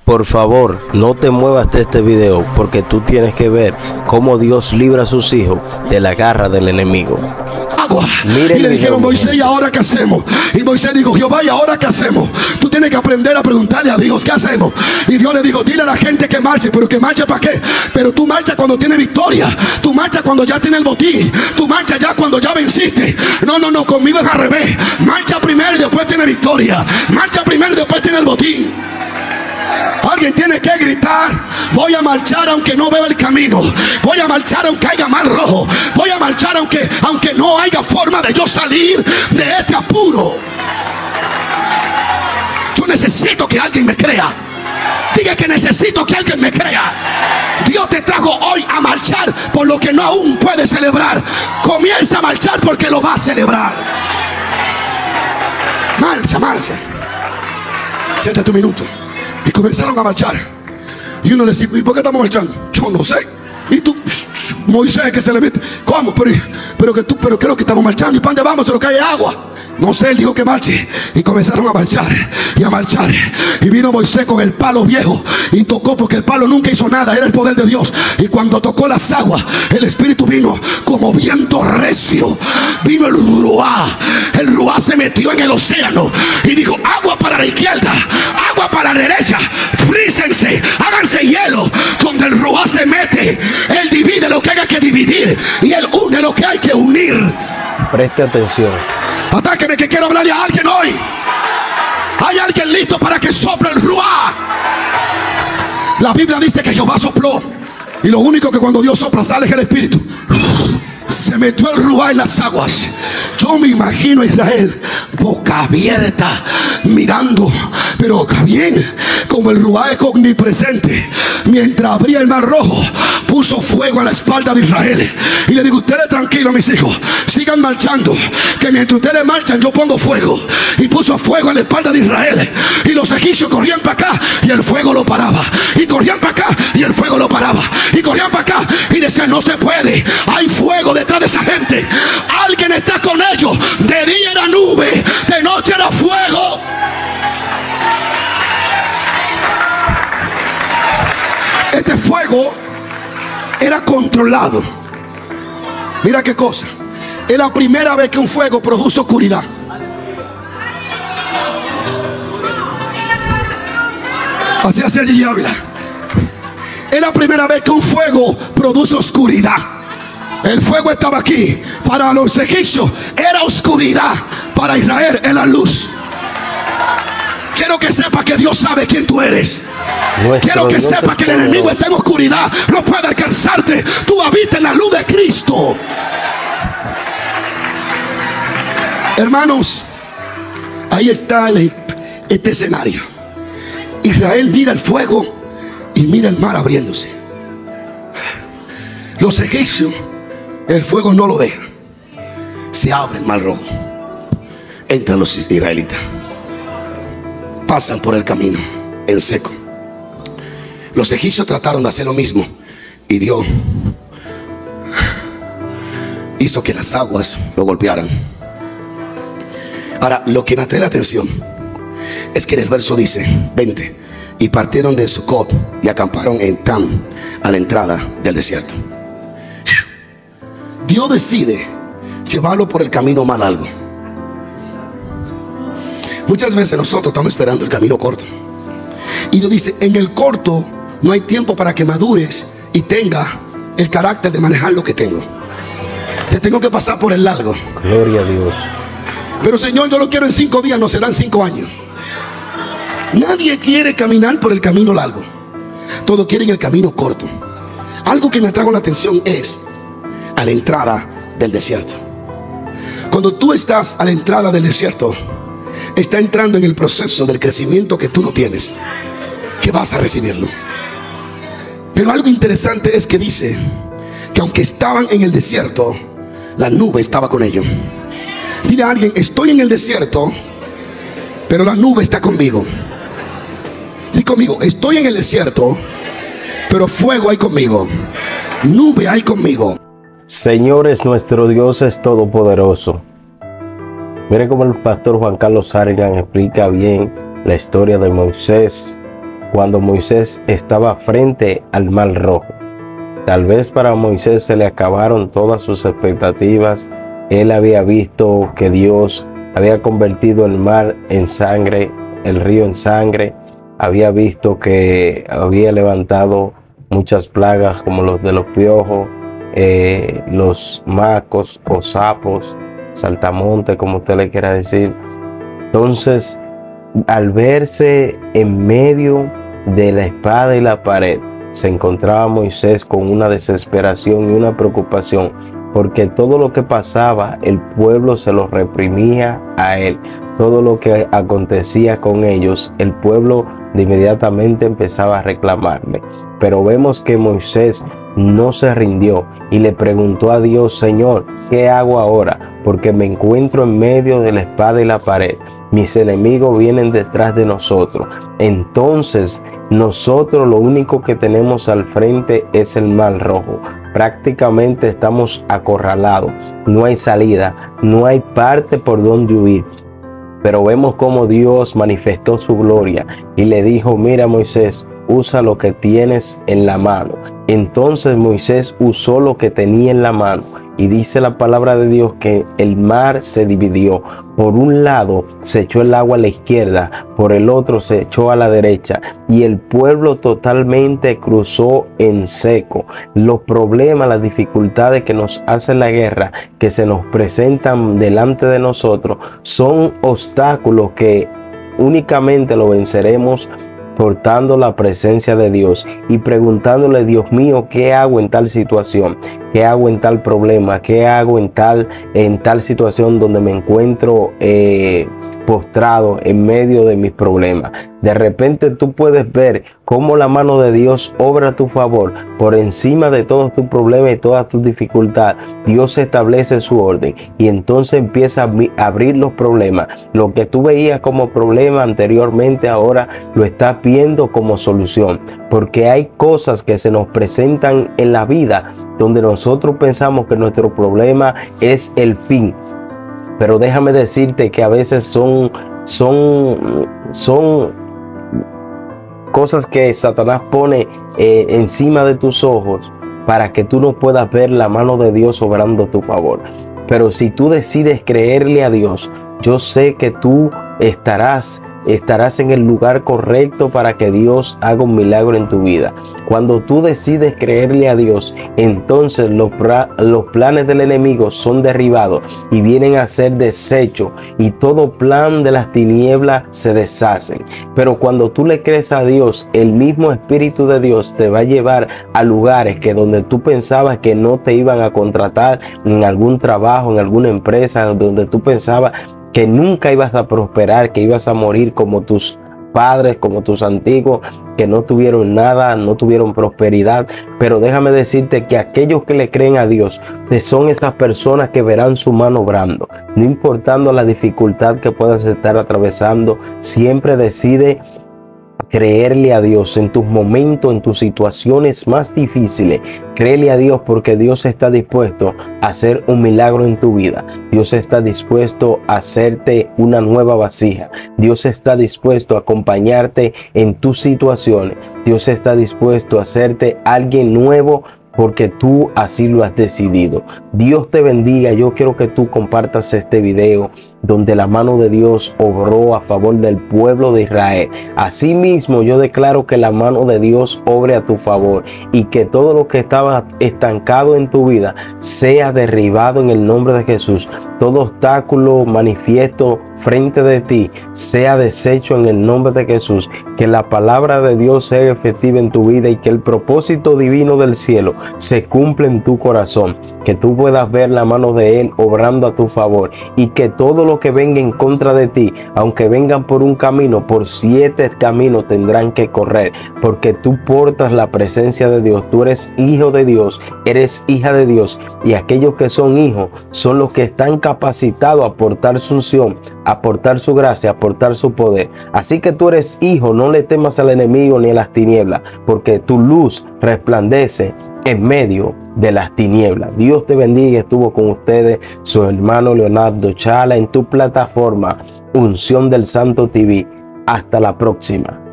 Por favor, no te muevas de este video porque tú tienes que ver cómo Dios libra a sus hijos de la garra del enemigo. Agua. Y le dijeron, Moisés, ¿y ahora qué hacemos? Y Moisés dijo, Jehová, ¿y ahora qué hacemos? Tú tienes que aprender a preguntarle a Dios, ¿qué hacemos? Y Dios le dijo, dile a la gente que marche. ¿Pero que marche para qué? Pero tú marchas cuando tienes victoria. Tú marchas cuando ya tienes el botín. Tú marchas ya cuando ya venciste. No, conmigo es al revés. Marcha primero y después tienes victoria. Marcha primero y después tienes el botín. Alguien tiene que gritar, voy a marchar aunque no vea el camino. Voy a marchar aunque haya mar rojo. Voy a marchar aunque no haya forma de yo salir de este apuro. Yo necesito que alguien me crea. Diga que necesito que alguien me crea. Dios te trajo hoy a marchar por lo que no aún puedes celebrar. Comienza a marchar porque lo va a celebrar. Marcha. Siéntate un minuto. Y comenzaron a marchar. Y uno le dice, ¿y por qué estamos marchando? Yo no sé. Y tú, Moisés, que se le mete. ¿Cómo? Pero creo que estamos marchando. ¿Y para dónde vamos? Se nos cae agua. No sé, él dijo que marche. Y comenzaron a marchar y a marchar. Y vino Moisés con el palo viejo y tocó, porque el palo nunca hizo nada, era el poder de Dios. Y cuando tocó las aguas, el Espíritu vino como viento recio. Vino el ruá. El ruá se metió en el océano y dijo, agua para la izquierda, agua para la derecha, frícense, háganse hielo. Donde el ruá se mete, él divide lo que haya que dividir y él une lo que hay que unir. Preste atención. Atáqueme, que quiero hablarle a alguien hoy. Hay alguien listo para que sople el ruá. La Biblia dice que Jehová sopló, y lo único que cuando Dios sopla sale es el Espíritu. Se metió el ruá en las aguas. Yo me imagino a Israel boca abierta mirando, pero bien, como el ruá es omnipresente. Mientras abría el mar rojo, puso fuego a la espalda de Israel. Y le digo, ustedes tranquilos, mis hijos, sigan marchando, que mientras ustedes marchan yo pongo fuego. Y puso fuego a la espalda de Israel. Y los egipcios corrían para acá y el fuego lo paraba. Y corrían para acá y el fuego lo paraba. Y corrían para acá y decían, no se puede, hay fuego detrás de esa gente. Alguien está con ellos. De día era nube, de noche era fuego. Este fuego era controlado. Mira qué cosa. Es la primera vez que un fuego produce oscuridad. Así hace allí habla. Es la primera vez que un fuego produce oscuridad. El fuego estaba aquí. Para los egipcios era oscuridad. Para Israel era luz. Quiero que sepa que Dios sabe quién tú eres. Quiero que sepa que el enemigo está en oscuridad, no puede alcanzarte. Tú habitas en la luz de Cristo. Hermanos, ahí está este escenario. Israel mira el fuego y mira el mar abriéndose. Los egipcios, el fuego no lo deja. Se abre el mar rojo. Entran los israelitas. Pasan por el camino en seco. Los egipcios trataron de hacer lo mismo y Dios hizo que las aguas lo golpearan. Ahora, lo que me atrae la atención es que en el verso dice 20: y partieron de Sucot y acamparon en Tam, a la entrada del desierto. Dios decide llevarlo por el camino más largo. Muchas veces nosotros estamos esperando el camino corto, y Dios dice, en el corto no hay tiempo para que madures y tenga el carácter de manejar lo que tengo. Te tengo que pasar por el largo. Gloria a Dios. Pero Señor, yo lo quiero en 5 días, no serán 5 años. Nadie quiere caminar por el camino largo. Todos quieren el camino corto. Algo que me atrajo la atención es a la entrada del desierto. Cuando tú estás a la entrada del desierto, está entrando en el proceso del crecimiento que tú no tienes, que vas a recibirlo. Pero algo interesante es que dice que aunque estaban en el desierto, la nube estaba con ellos. Dile a alguien, estoy en el desierto, pero la nube está conmigo. Dile conmigo, estoy en el desierto, pero fuego hay conmigo, nube hay conmigo. Señores, nuestro Dios es todopoderoso. Miren cómo el pastor Juan Carlos Harrigan explica bien la historia de Moisés cuando Moisés estaba frente al Mar Rojo. Tal vez para Moisés se le acabaron todas sus expectativas. Él había visto que Dios había convertido el mar en sangre, el río en sangre. Había visto que había levantado muchas plagas como los de los piojos, los macos o sapos, saltamontes, como usted le quiera decir. Entonces, al verse en medio de la espada y la pared, se encontraba Moisés con una desesperación y una preocupación, porque todo lo que pasaba, el pueblo se lo reprimía a él. Todo lo que acontecía con ellos, el pueblo de inmediatamente empezaba a reclamarle. Pero vemos que Moisés no se rindió y le preguntó a Dios: Señor, ¿qué hago ahora? Porque me encuentro en medio de la espada y la pared. Mis enemigos vienen detrás de nosotros. Entonces, nosotros lo único que tenemos al frente es el Mar Rojo. Prácticamente estamos acorralados. No hay salida, no hay parte por donde huir. Pero vemos cómo Dios manifestó su gloria y le dijo: mira, Moisés, usa lo que tienes en la mano. Entonces Moisés usó lo que tenía en la mano, y dice la palabra de Dios que el mar se dividió. Por un lado se echó el agua a la izquierda, por el otro se echó a la derecha, y el pueblo totalmente cruzó en seco. Los problemas, las dificultades que nos hace la guerra, que se nos presentan delante de nosotros, son obstáculos que únicamente lo venceremos portando la presencia de Dios y preguntándole: Dios mío, ¿qué hago en tal situación? ¿Qué hago en tal problema? ¿Qué hago en tal situación donde me encuentro postrado en medio de mis problemas? De repente tú puedes ver cómo la mano de Dios obra a tu favor por encima de todos tus problemas y todas tus dificultades. Dios establece su orden y entonces empieza a abrir los problemas. Lo que tú veías como problema anteriormente, ahora lo estás viendo como solución, porque hay cosas que se nos presentan en la vida donde nosotros pensamos que nuestro problema es el fin. Pero déjame decirte que a veces son cosas que Satanás pone encima de tus ojos para que tú no puedas ver la mano de Dios obrando a tu favor. Pero si tú decides creerle a Dios, yo sé que tú estarás en el lugar correcto para que Dios haga un milagro en tu vida. Cuando tú decides creerle a Dios, entonces los planes del enemigo son derribados y vienen a ser desechos, y todo plan de las tinieblas se deshacen. Pero cuando tú le crees a Dios, el mismo Espíritu de Dios te va a llevar a lugares que donde tú pensabas que no te iban a contratar en algún trabajo, en alguna empresa, donde tú pensabas que nunca ibas a prosperar, que ibas a morir como tus padres, como tus antiguos, que no tuvieron nada, no tuvieron prosperidad. Pero déjame decirte que aquellos que le creen a Dios son esas personas que verán su mano obrando. No importando la dificultad que puedas estar atravesando, siempre decide creerle a Dios en tus momentos, en tus situaciones más difíciles. Créele a Dios, porque Dios está dispuesto a hacer un milagro en tu vida. Dios está dispuesto a hacerte una nueva vasija. Dios está dispuesto a acompañarte en tus situaciones. Dios está dispuesto a hacerte alguien nuevo, porque tú así lo has decidido. Dios te bendiga. Yo quiero que tú compartas este video donde la mano de Dios obró a favor del pueblo de Israel. Asimismo, yo declaro que la mano de Dios obre a tu favor y que todo lo que estaba estancado en tu vida sea derribado en el nombre de Jesús. Todo obstáculo manifiesto frente de ti sea deshecho en el nombre de Jesús. Que la palabra de Dios sea efectiva en tu vida y que el propósito divino del cielo se cumpla en tu corazón. Que tú puedas ver la mano de Él obrando a tu favor, y que todo lo que venga en contra de ti, aunque vengan por un camino, por 7 caminos tendrán que correr, porque tú portas la presencia de Dios. Tú eres hijo de Dios, eres hija de Dios, y aquellos que son hijos son los que están capacitados a portar su unción, a portar su gracia, a portar su poder. Así que tú eres hijo, no le temas al enemigo ni a las tinieblas, porque tu luz resplandece en medio de las tinieblas. Dios te bendiga. Estuvo con ustedes su hermano Leonardo Chala en tu plataforma Unción del Santo TV. Hasta la próxima.